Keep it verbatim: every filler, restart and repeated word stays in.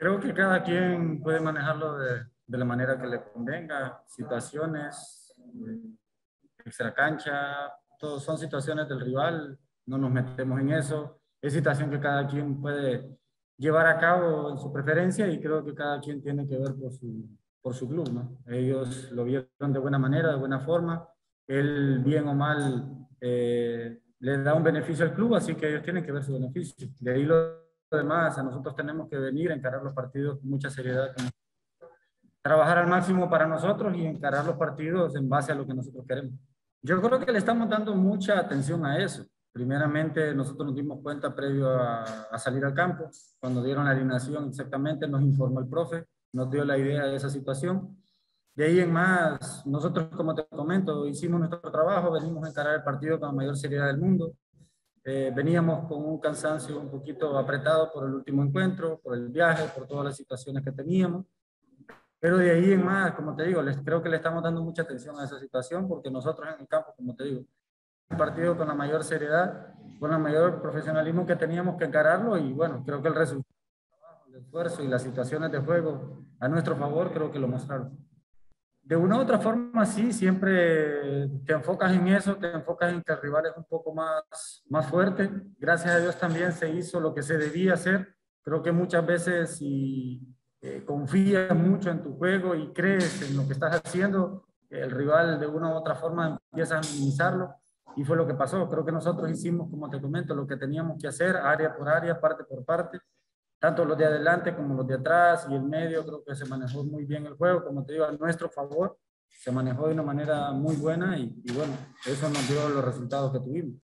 Creo que cada quien puede manejarlo de, de la manera que le convenga. Situaciones, eh, extra cancha, todos son situaciones del rival, no nos metemos en eso. Es situación que cada quien puede llevar a cabo en su preferencia y creo que cada quien tiene que ver por su, por su club, ¿no? Ellos lo vieron de buena manera, de buena forma. Él, bien o mal, eh, le da un beneficio al club, así que ellos tienen que ver su beneficio. De ahí lo demás, a nosotros tenemos que venir a encarar los partidos con mucha seriedad, trabajar al máximo para nosotros y encarar los partidos en base a lo que nosotros queremos. Yo creo que le estamos dando mucha atención a eso. Primeramente, nosotros nos dimos cuenta previo a, a salir al campo, cuando dieron la alineación exactamente, nos informó el profe, nos dio la idea de esa situación. De ahí en más, nosotros, como te comento, hicimos nuestro trabajo, venimos a encarar el partido con la mayor seriedad del mundo. Eh, veníamos con un cansancio un poquito apretado por el último encuentro, por el viaje, por todas las situaciones que teníamos. Pero de ahí en más, como te digo, les, creo que le estamos dando mucha atención a esa situación porque nosotros en el campo, como te digo, el partido con la mayor seriedad, con el mayor profesionalismo que teníamos que encararlo y bueno, creo que el resultado, el esfuerzo y las situaciones de juego a nuestro favor creo que lo mostraron. De una u otra forma, sí, siempre te enfocas en eso, te enfocas en que el rival es un poco más, más fuerte. Gracias a Dios también se hizo lo que se debía hacer. Creo que muchas veces si eh, confías mucho en tu juego y crees en lo que estás haciendo, el rival de una u otra forma empieza a minimizarlo. Y fue lo que pasó. Creo que nosotros hicimos, como te comento, lo que teníamos que hacer, área por área, parte por parte tanto los de adelante como los de atrás y el medio, creo que se manejó muy bien el juego, como te digo, a nuestro favor, se manejó de una manera muy buena y, y bueno, eso nos dio los resultados que tuvimos.